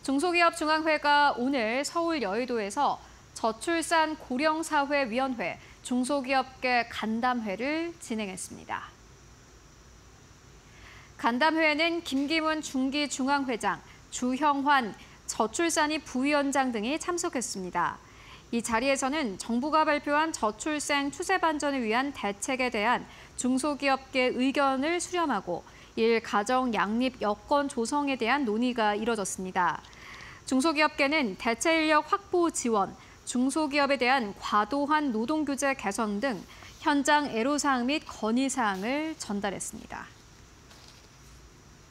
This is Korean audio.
중소기업중앙회가 오늘 서울 여의도에서 저출산 고령사회위원회 중소기업계 간담회를 진행했습니다. 간담회에는 김기문 중기중앙회장, 주형환 저출산위 부위원장 등이 참석했습니다. 이 자리에서는 정부가 발표한 저출생 추세 반전을 위한 대책에 대한 중소기업계 의견을 수렴하고 가정 양립 여건 조성에 대한 논의가 이뤄졌습니다. 중소기업계는 대체 인력 확보 지원, 중소기업에 대한 과도한 노동규제 개선 등 현장 애로사항 및 건의사항을 전달했습니다.